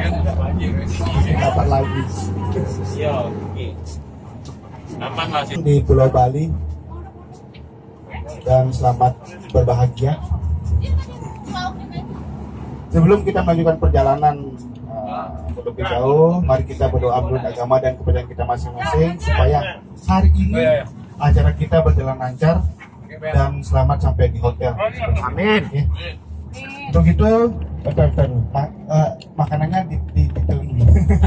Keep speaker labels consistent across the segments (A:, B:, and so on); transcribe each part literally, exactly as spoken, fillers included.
A: Dapat lagi.
B: Iya, oke. Aman masih
A: Di Pulau Bali. Dan selamat berbahagia. Sebelum kita melanjutkan perjalanan uh, lebih jauh, mari kita berdoa menurut agama dan kepercayaan kita masing-masing supaya hari ini acara kita berjalan lancar dan selamat sampai di hotel.
C: Amin.
A: Ya. Untuk itu, bentar, bentar, ma uh, makanannya di di, di telinga.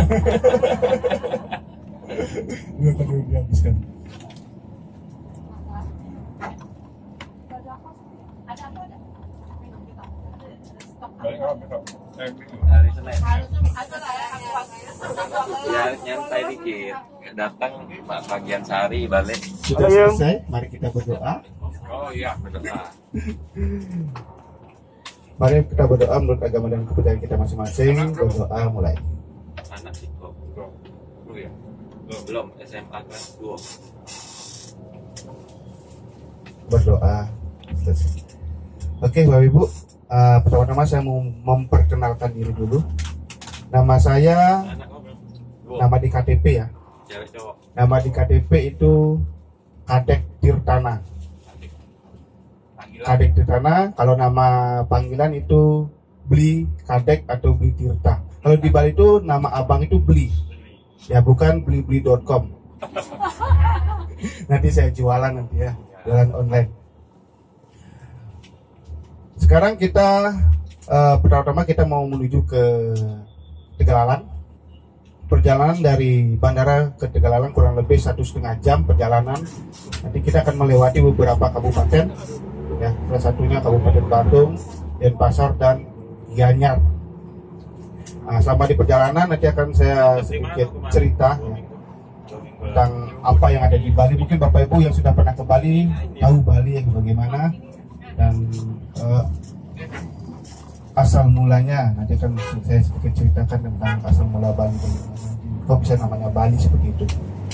A: Dua kali dihabiskan.
B: hari Senin. Ya nyantai dikit. Datang bagian sehari balik.
A: Sudah selesai, mari kita berdoa.
B: Oh iya, berdoa.
A: Mari kita berdoa menurut agama dan kepercayaan kita masing-masing. Berdoa mulai.
B: Anak sih kok. Belum ya? Belum, S M A kelas dua.
A: Berdoa selesai. Oke Bapak Ibu, uh, pertama-tama saya mau memperkenalkan diri dulu. Nama saya,
B: Anak kok belum? Dua.
A: nama di K T P ya.
B: Cewek cowok.
A: Nama di K T P itu Kadek Tirtana.
B: Adik. Panggilan.
A: Kadek Tirtana, kalau nama panggilan itu Bli Kadek atau Bli Tirta. Kalau di Bali itu nama abang itu Bli. Ya bukan beli beli dot com. Nanti saya jualan nanti ya, jualan online. Sekarang kita uh, pertama-tama kita mau menuju ke Tegalalang. Perjalanan dari bandara ke Tegalalang kurang lebih satu setengah jam perjalanan. Nanti kita akan melewati beberapa kabupaten, ya, salah satunya Kabupaten Bandung, Denpasar dan Gianyar. Nah, selama di perjalanan nanti akan saya sedikit cerita ya, tentang apa yang ada di Bali. Mungkin Bapak Ibu yang sudah pernah ke Bali tahu Bali yang bagaimana dan uh, asal mulanya. Nanti akan saya sedikit ceritakan tentang asal mula Bali. Kok bisa namanya Bali seperti itu.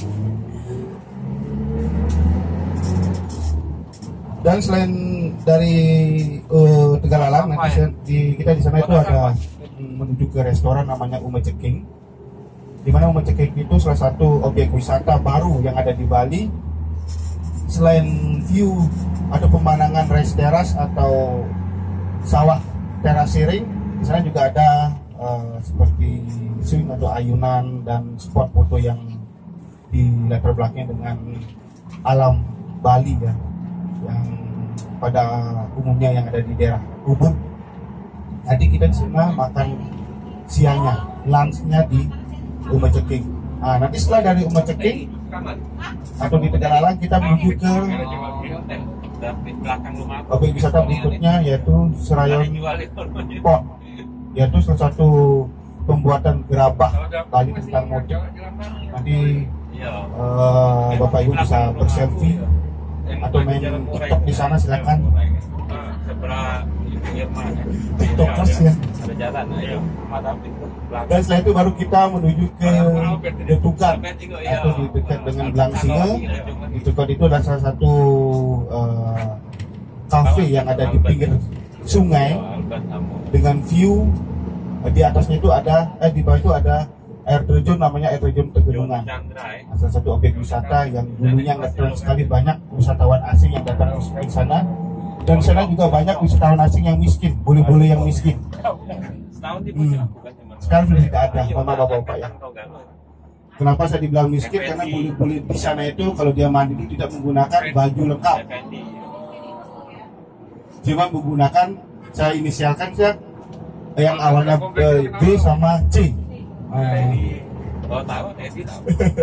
A: Dan selain dari uh, Tegalalang, nanti saya, di, kita di sana itu ada menuju ke restoran namanya Ume Ceking. Di mana Ume Ceking itu salah satu objek wisata baru yang ada di Bali. Selain view atau pemandangan rice terrace atau sawah terasering, di sana juga ada uh, seperti swing atau ayunan dan spot foto yang di latar belakangnya dengan alam Bali ya, yang pada umumnya yang ada di daerah Ubud. Nanti kita di sana makan siangnya, lunchnya di Ume Ceking. Nah, nanti setelah dari Ume Ceking atau di Tegalalang kita menuju ke objek wisata berikutnya yaitu Serayon Port, yaitu salah satu pembuatan gerabah Bali tentang motif. Nanti uh, Bapak Ibu bisa berselfie atau main TikTok di sana, silakan. TikTokers ya. Dan setelah itu baru kita menuju ke Detukan atau di dekat dengan Blangsinga. Detukan itu adalah salah satu uh, kafe yang ada di pinggir sungai dengan view. Di atasnya itu ada, eh di bawah itu ada air terjun, namanya air terjun Tegenungan. Nah, salah satu objek wisata yang dulunya ngetren sekali, banyak wisatawan asing yang datang ke sana. Dan sana juga banyak wisatawan asing yang miskin, bule-bule yang miskin. Hmm. Sekarang sudah tidak ada, mohon maaf bapak-bapak ya. Kenapa saya dibilang miskin? Karena bule-bule di sana itu kalau dia mandi itu tidak menggunakan baju lengkap, cuma menggunakan, saya inisialkan saya yang awalnya B sama C.
B: Oh tahu, Teddy tahu.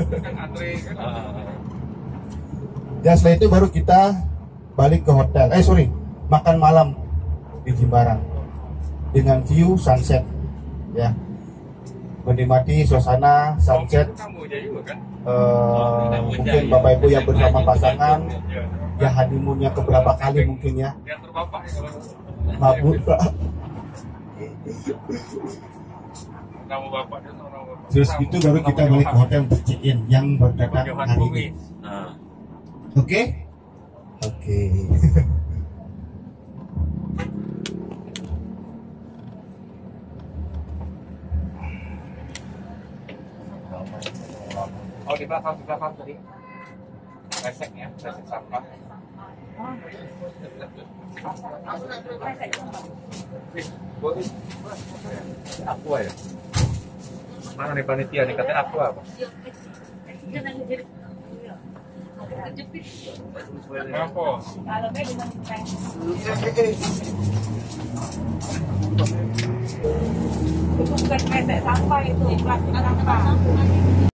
A: Ya setelah itu baru kita balik ke hotel. Eh sorry, makan malam di Jimbaran dengan view sunset, ya, menikmati suasana sunset. Uh, mungkin Bapak Ibu yang bersama pasangan, ya honeymoonnya keberapa kali mungkin ya. Mabuk. Terus itu baru kita balik ke hotel untuk check-in yang berdatang hari ini. Oke? Oke.
B: Oh, di belakang, di belakang tadi. Resek ya, resek sampah. Aku ya. Mana nih panitia nih katanya aku apa? Apa?
C: Itu bukan kresek sampah, itu plastik sampah.